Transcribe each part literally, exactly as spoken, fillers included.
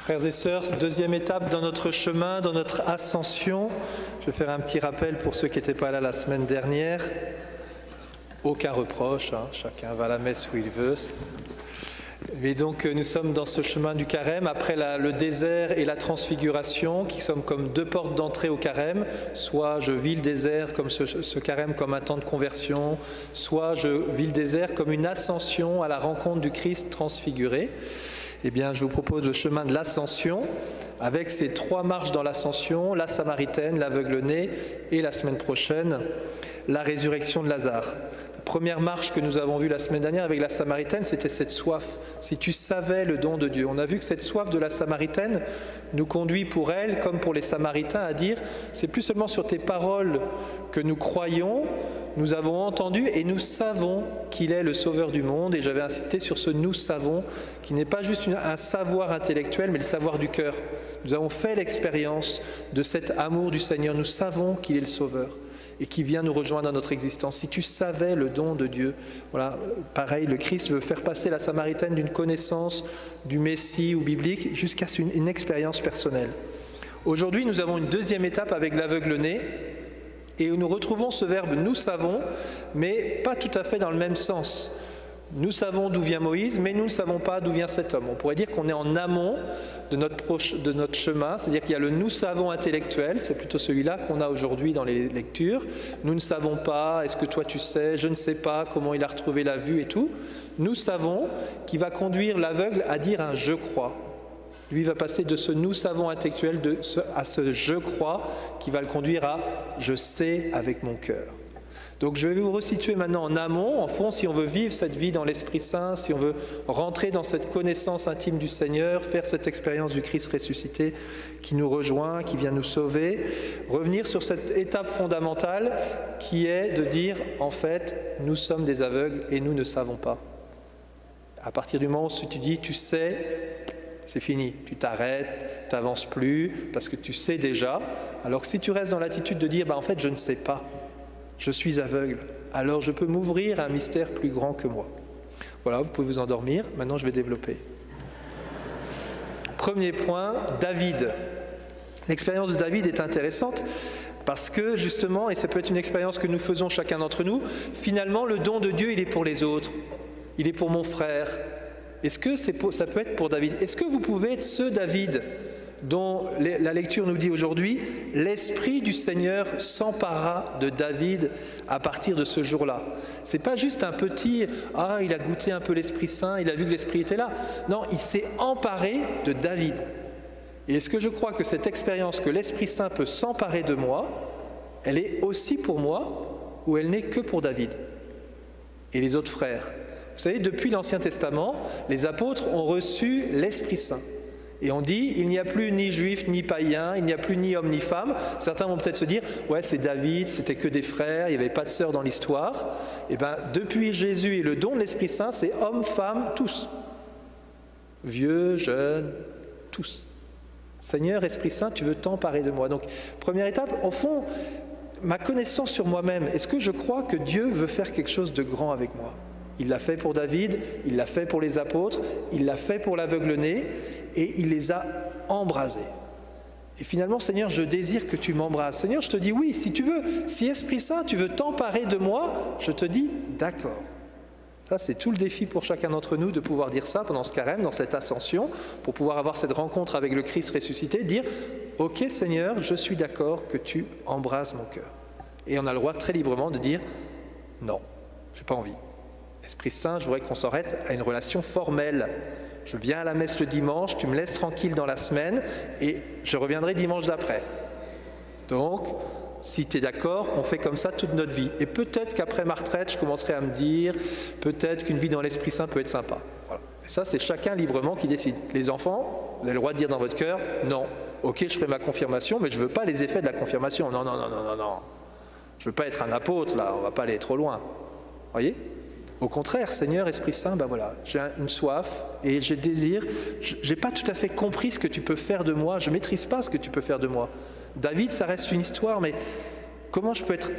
Frères et sœurs, deuxième étape dans notre chemin, dans notre ascension. Je vais faire un petit rappel pour ceux qui n'étaient pas là la semaine dernière. Aucun reproche, hein, chacun va à la messe où il veut. Mais donc nous sommes dans ce chemin du carême, après la, le désert et la transfiguration, qui sont comme deux portes d'entrée au carême. Soit je vis le désert comme ce, ce carême comme un temps de conversion, soit je vis le désert comme une ascension à la rencontre du Christ transfiguré. Eh bien, je vous propose le chemin de l'ascension, avec ces trois marches dans l'ascension, la Samaritaine, l'aveugle-né et la semaine prochaine, la résurrection de Lazare. La première marche que nous avons vue la semaine dernière avec la Samaritaine, c'était cette soif. Si tu savais le don de Dieu. On a vu que cette soif de la Samaritaine nous conduit pour elle, comme pour les Samaritains, à dire, c'est plus seulement sur tes paroles que nous croyons, nous avons entendu et nous savons qu'il est le sauveur du monde. Et j'avais insisté sur ce « nous savons » qui n'est pas juste une, un savoir intellectuel, mais le savoir du cœur. Nous avons fait l'expérience de cet amour du Seigneur. Nous savons qu'il est le sauveur et qui vient nous rejoindre dans notre existence. Si tu savais le don de Dieu, voilà, pareil, le Christ veut faire passer la Samaritaine d'une connaissance du Messie ou biblique jusqu'à une, une expérience personnelle. Aujourd'hui, nous avons une deuxième étape avec l'aveugle-né. Et nous retrouvons ce verbe « nous savons », mais pas tout à fait dans le même sens. Nous savons d'où vient Moïse, mais nous ne savons pas d'où vient cet homme. On pourrait dire qu'on est en amont de notre, proche, de notre chemin, c'est-à-dire qu'il y a le « nous savons » intellectuel, c'est plutôt celui-là qu'on a aujourd'hui dans les lectures. Nous ne savons pas, est-ce que toi tu sais, je ne sais pas comment il a retrouvé la vue et tout. Nous savons qui va conduire l'aveugle à dire un « je crois ». Lui va passer de ce « nous savons » intellectuel de ce, à ce « je crois » qui va le conduire à « je sais avec mon cœur ». Donc je vais vous resituer maintenant en amont, en fond, si on veut vivre cette vie dans l'Esprit Saint, si on veut rentrer dans cette connaissance intime du Seigneur, faire cette expérience du Christ ressuscité qui nous rejoint, qui vient nous sauver, revenir sur cette étape fondamentale qui est de dire « en fait, nous sommes des aveugles et nous ne savons pas ». À partir du moment où tu dis « tu sais », c'est fini, tu t'arrêtes, tu n'avances plus, parce que tu sais déjà. Alors que si tu restes dans l'attitude de dire, bah, en fait, je ne sais pas, je suis aveugle, alors je peux m'ouvrir à un mystère plus grand que moi. Voilà, vous pouvez vous endormir, maintenant je vais développer. Premier point, David. L'expérience de David est intéressante, parce que justement, et ça peut être une expérience que nous faisons chacun d'entre nous, finalement, le don de Dieu, il est pour les autres, il est pour mon frère. Est-ce que c'est pour, ça peut être pour David? Est-ce que vous pouvez être ce David dont les, la lecture nous dit aujourd'hui « L'Esprit du Seigneur s'empara de David à partir de ce jour-là ». Ce n'est pas juste un petit « Ah, il a goûté un peu l'Esprit Saint, il a vu que l'Esprit était là ». Non, il s'est emparé de David. Et est-ce que je crois que cette expérience que l'Esprit Saint peut s'emparer de moi, elle est aussi pour moi ou elle n'est que pour David et les autres frères? Vous savez, depuis l'Ancien Testament, les apôtres ont reçu l'Esprit Saint. Et on dit, il n'y a plus ni juif ni païen, il n'y a plus ni homme ni femme. Certains vont peut-être se dire, ouais, c'est David, c'était que des frères, il n'y avait pas de sœurs dans l'histoire. Eh bien, depuis Jésus et le don de l'Esprit Saint, c'est hommes, femmes, tous. Vieux, jeunes, tous. Seigneur, Esprit Saint, tu veux t'emparer de moi. Donc, première étape, au fond, ma connaissance sur moi-même. Est-ce que je crois que Dieu veut faire quelque chose de grand avec moi ? Il l'a fait pour David, il l'a fait pour les apôtres, il l'a fait pour l'aveugle-né et il les a embrasés. Et finalement, Seigneur, je désire que tu m'embrases. Seigneur, je te dis oui, si tu veux, si Esprit Saint, tu veux t'emparer de moi, je te dis d'accord. Ça, c'est tout le défi pour chacun d'entre nous de pouvoir dire ça pendant ce carême, dans cette ascension, pour pouvoir avoir cette rencontre avec le Christ ressuscité, dire « Ok Seigneur, je suis d'accord que tu embrases mon cœur. » Et on a le droit très librement de dire « Non, je n'ai pas envie. » Esprit Saint, je voudrais qu'on s'arrête à une relation formelle. Je viens à la messe le dimanche, tu me laisses tranquille dans la semaine et je reviendrai dimanche d'après. Donc, si tu es d'accord, on fait comme ça toute notre vie. Et peut-être qu'après ma retraite, je commencerai à me dire, peut-être qu'une vie dans l'Esprit Saint peut être sympa. Voilà. Et ça, c'est chacun librement qui décide. Les enfants, vous avez le droit de dire dans votre cœur, non. Ok, je ferai ma confirmation, mais je ne veux pas les effets de la confirmation. Non, non, non, non, non, non. Je ne veux pas être un apôtre, là, on ne va pas aller trop loin. Voyez ? Au contraire, Seigneur, Esprit Saint, ben voilà, j'ai une soif et j'ai désir. Je n'ai pas tout à fait compris ce que tu peux faire de moi. Je ne maîtrise pas ce que tu peux faire de moi. David, ça reste une histoire, mais comment je peux être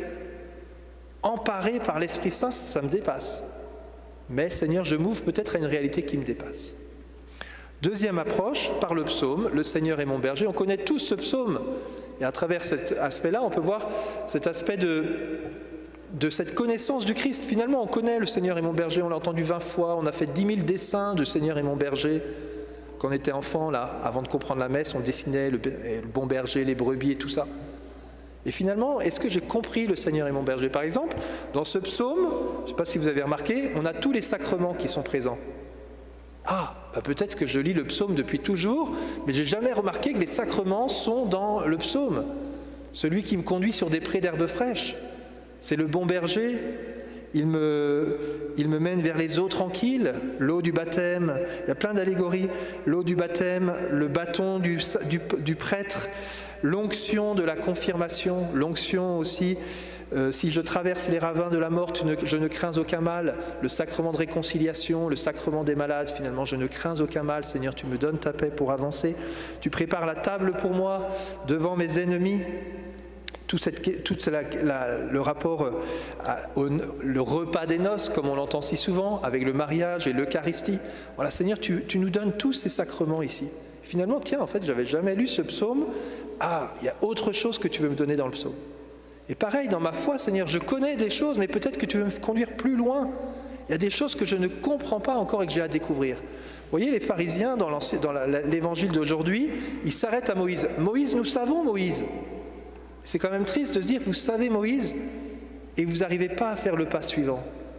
emparé par l'Esprit Saint, ça me dépasse. Mais Seigneur, je m'ouvre peut-être à une réalité qui me dépasse. Deuxième approche, par le psaume, le Seigneur est mon berger. On connaît tous ce psaume. Et à travers cet aspect-là, on peut voir cet aspect de, de cette connaissance du Christ. Finalement, on connaît le Seigneur est mon berger, on l'a entendu vingt fois, on a fait dix mille dessins de Seigneur est mon berger. Quand on était enfant, là, avant de comprendre la messe, on dessinait le, le bon berger, les brebis et tout ça. Et finalement, est-ce que j'ai compris le Seigneur est mon berger? Par exemple, dans ce psaume, je ne sais pas si vous avez remarqué, on a tous les sacrements qui sont présents. Ah, bah peut-être que je lis le psaume depuis toujours, mais je n'ai jamais remarqué que les sacrements sont dans le psaume. Celui qui me conduit sur des prés d'herbes fraîches, c'est le bon berger. Il me, il me mène vers les eaux tranquilles, l'eau du baptême. Il y a plein d'allégories. L'eau du baptême, le bâton du, du, du prêtre, l'onction de la confirmation, l'onction aussi. Euh, si je traverse les ravins de la mort, ne, je ne crains aucun mal. Le sacrement de réconciliation, le sacrement des malades, finalement, je ne crains aucun mal. Seigneur, tu me donnes ta paix pour avancer. Tu prépares la table pour moi devant mes ennemis. Tout, cette, tout la, la, le rapport à, au le repas des noces, comme on l'entend si souvent, avec le mariage et l'Eucharistie. Voilà, Seigneur, tu, tu nous donnes tous ces sacrements ici. Finalement, tiens, en fait, je n'avais jamais lu ce psaume. Ah, il y a autre chose que tu veux me donner dans le psaume. Et pareil, dans ma foi, Seigneur, je connais des choses, mais peut-être que tu veux me conduire plus loin. Il y a des choses que je ne comprends pas encore et que j'ai à découvrir. Vous voyez, les pharisiens, dans l'évangile d'aujourd'hui, ils s'arrêtent à Moïse. Moïse, nous savons Moïse. C'est quand même triste de se dire, vous savez Moïse, et vous n'arrivez pas à faire le pas suivant.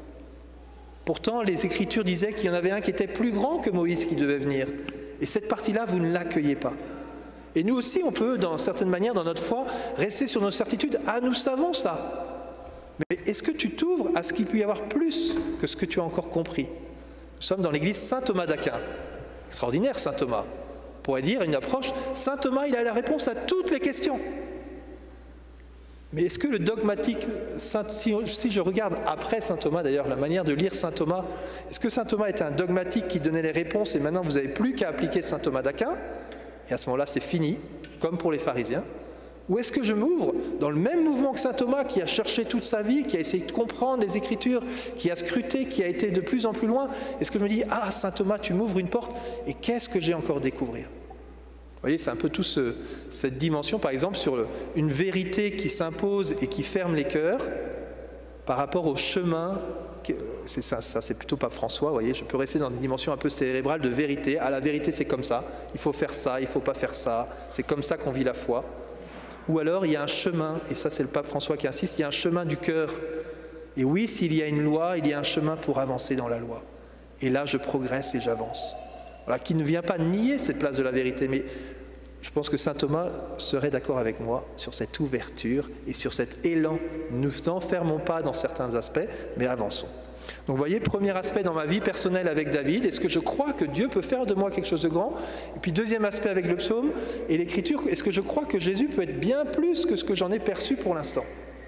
Pourtant, les Écritures disaient qu'il y en avait un qui était plus grand que Moïse qui devait venir. Et cette partie-là, vous ne l'accueillez pas. Et nous aussi, on peut, dans certaines manières, dans notre foi, rester sur nos certitudes. Ah, nous savons ça. Mais est-ce que tu t'ouvres à ce qu'il peut y avoir plus que ce que tu as encore compris? Nous sommes dans l'église Saint Thomas d'Aquin. Extraordinaire, Saint Thomas. On pourrait dire une approche. Saint Thomas, il a la réponse à toutes les questions. Mais est-ce que le dogmatique, si, si je regarde après Saint Thomas, d'ailleurs, la manière de lire Saint Thomas, est-ce que Saint Thomas était un dogmatique qui donnait les réponses et maintenant vous n'avez plus qu'à appliquer Saint Thomas d'Aquin? Et à ce moment-là, c'est fini, comme pour les pharisiens. Ou est-ce que je m'ouvre dans le même mouvement que saint Thomas, qui a cherché toute sa vie, qui a essayé de comprendre les Écritures, qui a scruté, qui a été de plus en plus loin? Est-ce que je me dis, ah, saint Thomas, tu m'ouvres une porte, et qu'est-ce que j'ai encore à découvrir? Vous voyez, c'est un peu tout ce, cette dimension, par exemple, sur le, une vérité qui s'impose et qui ferme les cœurs, par rapport au chemin. C'est ça, ça c'est plutôt Pape François, vous voyez, je peux rester dans une dimension un peu cérébrale de vérité. Ah, la vérité c'est comme ça, il faut faire ça, il ne faut pas faire ça, c'est comme ça qu'on vit la foi. Ou alors il y a un chemin, et ça c'est le Pape François qui insiste, il y a un chemin du cœur. Et oui, s'il y a une loi, il y a un chemin pour avancer dans la loi. Et là je progresse et j'avance. Voilà, qui ne vient pas nier cette place de la vérité, mais je pense que saint Thomas serait d'accord avec moi sur cette ouverture et sur cet élan. Ne nous enfermons pas dans certains aspects, mais avançons. Donc vous voyez, premier aspect dans ma vie personnelle avec David, est-ce que je crois que Dieu peut faire de moi quelque chose de grand? Et puis deuxième aspect avec le psaume et l'écriture, est-ce que je crois que Jésus peut être bien plus que ce que j'en ai perçu pour l'instant?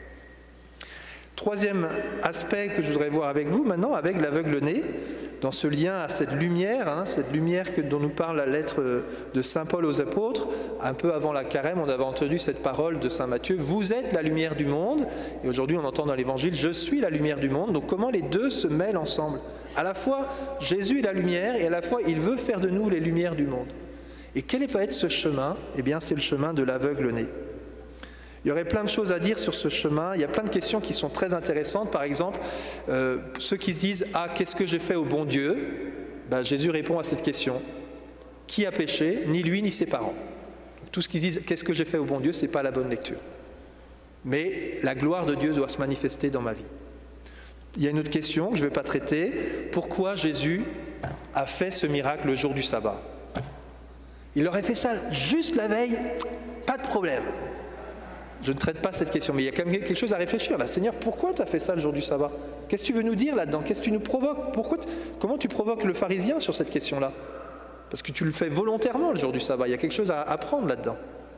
Troisième aspect que je voudrais voir avec vous maintenant, avec l'aveugle-né, dans ce lien à cette lumière, hein, cette lumière que, dont nous parle la lettre de saint Paul aux apôtres. Un peu avant la carême, on avait entendu cette parole de saint Matthieu, « Vous êtes la lumière du monde ». Et aujourd'hui, on entend dans l'évangile, « Je suis la lumière du monde ». Donc comment les deux se mêlent ensemble? À la fois, Jésus est la lumière, et à la fois, il veut faire de nous les lumières du monde. Et quel va être ce chemin? Eh bien, c'est le chemin de l'aveugle-né. Il y aurait plein de choses à dire sur ce chemin. Il y a plein de questions qui sont très intéressantes. Par exemple, euh, ceux qui se disent « Ah, qu'est-ce que j'ai fait au bon Dieu ?» Ben, Jésus répond à cette question. Qui a péché? Ni lui, ni ses parents. Donc, tout ce qu'ils disent « Qu'est-ce que j'ai fait au bon Dieu ?» ce n'est pas la bonne lecture. Mais la gloire de Dieu doit se manifester dans ma vie. Il y a une autre question que je ne vais pas traiter. Pourquoi Jésus a fait ce miracle le jour du sabbat? Il aurait fait ça juste la veille, pas de problème. Je ne traite pas cette question, mais il y a quand même quelque chose à réfléchir. Là, Seigneur, pourquoi tu as fait ça le jour du sabbat? Qu'est-ce que tu veux nous dire là-dedans? Qu'est-ce que tu nous provoques? Pourquoi, comment tu provoques le pharisien sur cette question-là? Parce que tu le fais volontairement le jour du sabbat. Il y a quelque chose à apprendre là-dedans.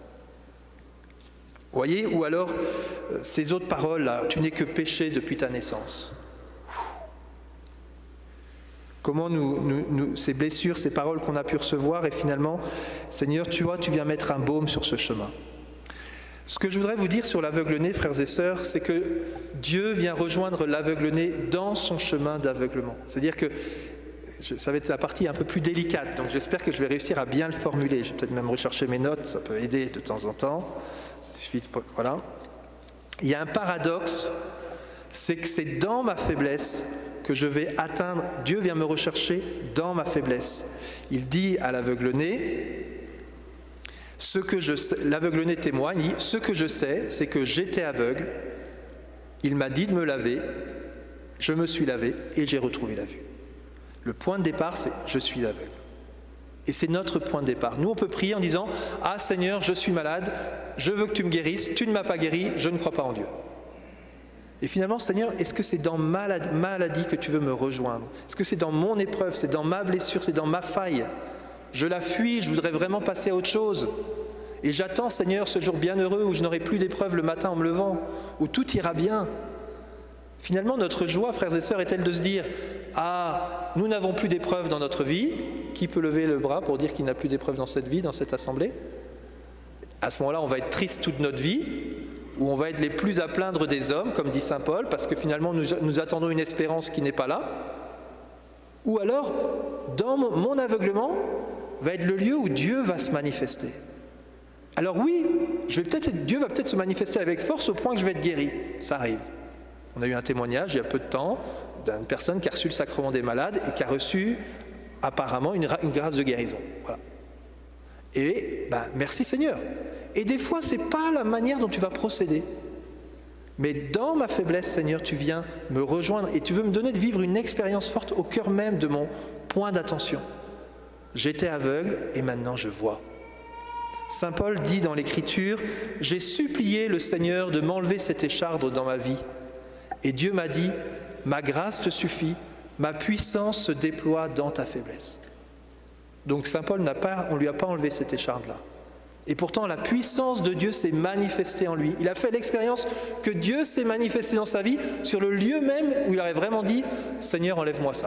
Vous voyez? Ou alors, euh, ces autres paroles-là, tu n'es que péché depuis ta naissance. Comment nous, nous, nous, ces blessures, ces paroles qu'on a pu recevoir, et finalement, Seigneur, tu vois, tu viens mettre un baume sur ce chemin. Ce que je voudrais vous dire sur l'aveugle-né, frères et sœurs, c'est que Dieu vient rejoindre l'aveugle-né dans son chemin d'aveuglement. C'est-à-dire que je, ça va être la partie un peu plus délicate, donc j'espère que je vais réussir à bien le formuler. Je vais peut-être même rechercher mes notes, ça peut aider de temps en temps. Il suffit de, voilà. Il y a un paradoxe, c'est que c'est dans ma faiblesse que je vais atteindre, Dieu vient me rechercher dans ma faiblesse. Il dit à l'aveugle-né, ce que je sais, l'aveugle-né témoigne, il dit, ce que je sais, c'est que j'étais aveugle, il m'a dit de me laver, je me suis lavé et j'ai retrouvé la vue. Le point de départ, c'est je suis aveugle. Et c'est notre point de départ. Nous, on peut prier en disant, ah Seigneur, je suis malade, je veux que tu me guérisses, tu ne m'as pas guéri, je ne crois pas en Dieu. Et finalement, Seigneur, est-ce que c'est dans ma maladie que tu veux me rejoindre? Est-ce que c'est dans mon épreuve, c'est dans ma blessure, c'est dans ma faille? Je la fuis, je voudrais vraiment passer à autre chose. Et j'attends, Seigneur, ce jour bienheureux où je n'aurai plus d'épreuve le matin en me levant, où tout ira bien. Finalement, notre joie, frères et sœurs, est-elle de se dire, ah, nous n'avons plus d'épreuves dans notre vie. Qui peut lever le bras pour dire qu'il n'a plus d'épreuves dans cette vie, dans cette assemblée? À ce moment-là, on va être triste toute notre vie, où on va être les plus à plaindre des hommes, comme dit saint Paul, parce que finalement nous, nous attendons une espérance qui n'est pas là. Ou alors, dans mon, mon aveuglement, va être le lieu où Dieu va se manifester. Alors oui, je vais peut-être, Dieu va peut-être se manifester avec force au point que je vais être guéri. Ça arrive. On a eu un témoignage il y a peu de temps d'une personne qui a reçu le sacrement des malades et qui a reçu apparemment une, une grâce de guérison. Voilà. Et ben, merci Seigneur. Et des fois, ce n'est pas la manière dont tu vas procéder. Mais dans ma faiblesse, Seigneur, tu viens me rejoindre et tu veux me donner de vivre une expérience forte au cœur même de mon point d'attention. J'étais aveugle et maintenant je vois. Saint Paul dit dans l'Écriture, « J'ai supplié le Seigneur de m'enlever cette écharde dans ma vie. Et Dieu m'a dit, ma grâce te suffit, ma puissance se déploie dans ta faiblesse. » Donc Saint Paul n'a pas, on ne lui a pas enlevé cette écharde-là. Et pourtant, la puissance de Dieu s'est manifestée en lui. Il a fait l'expérience que Dieu s'est manifesté dans sa vie sur le lieu même où il aurait vraiment dit « Seigneur, enlève-moi ça ».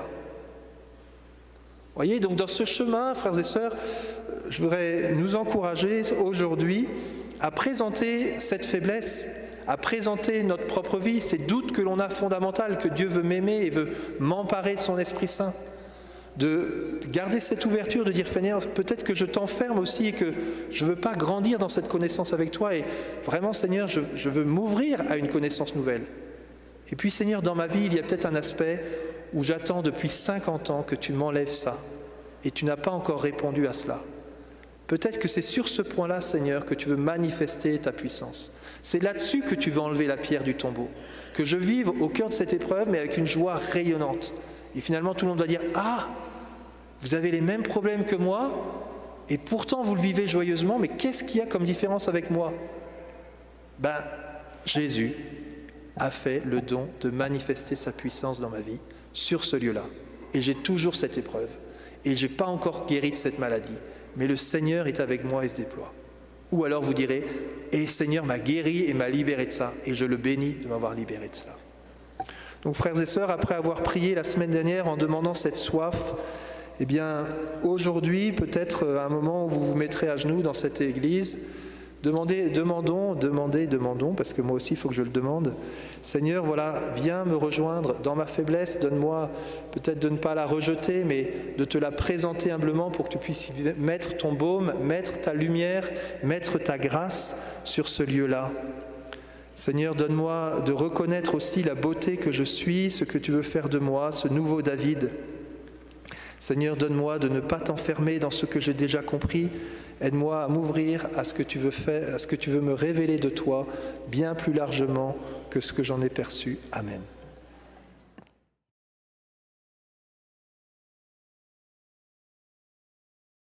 Vous voyez, donc dans ce chemin, frères et sœurs, je voudrais nous encourager aujourd'hui à présenter cette faiblesse, à présenter notre propre vie, ces doutes que l'on a fondamentaux, que Dieu veut m'aimer et veut m'emparer de son Esprit Saint. De garder cette ouverture, de dire, Seigneur, peut-être que je t'enferme aussi et que je ne veux pas grandir dans cette connaissance avec toi. Et vraiment, Seigneur, je, je veux m'ouvrir à une connaissance nouvelle. Et puis, Seigneur, dans ma vie, il y a peut-être un aspect où j'attends depuis cinquante ans que tu m'enlèves ça. Et tu n'as pas encore répondu à cela. Peut-être que c'est sur ce point-là, Seigneur, que tu veux manifester ta puissance. C'est là-dessus que tu veux enlever la pierre du tombeau. Que je vive au cœur de cette épreuve, mais avec une joie rayonnante. Et finalement, tout le monde va dire « Ah, vous avez les mêmes problèmes que moi, et pourtant vous le vivez joyeusement, mais qu'est-ce qu'il y a comme différence avec moi ?» Ben, Jésus a fait le don de manifester sa puissance dans ma vie, sur ce lieu-là. Et j'ai toujours cette épreuve. Et je n'ai pas encore guéri de cette maladie. Mais le Seigneur est avec moi et se déploie. Ou alors vous direz « Et le Seigneur m'a guéri et m'a libéré de ça. » Et je le bénis de m'avoir libéré de cela. Donc frères et sœurs, après avoir prié la semaine dernière en demandant cette soif, eh bien aujourd'hui, peut-être à un moment où vous vous mettrez à genoux dans cette église, demandez, demandons, demandez, demandons, parce que moi aussi il faut que je le demande. Seigneur, voilà, viens me rejoindre dans ma faiblesse, donne-moi peut-être de ne pas la rejeter, mais de te la présenter humblement pour que tu puisses mettre ton baume, mettre ta lumière, mettre ta grâce sur ce lieu-là. Seigneur, donne-moi de reconnaître aussi la beauté que je suis, ce que tu veux faire de moi, ce nouveau David. Seigneur, donne-moi de ne pas t'enfermer dans ce que j'ai déjà compris. Aide-moi à m'ouvrir à ce que tu veux faire, à ce que tu veux me révéler de toi, bien plus largement que ce que j'en ai perçu. Amen.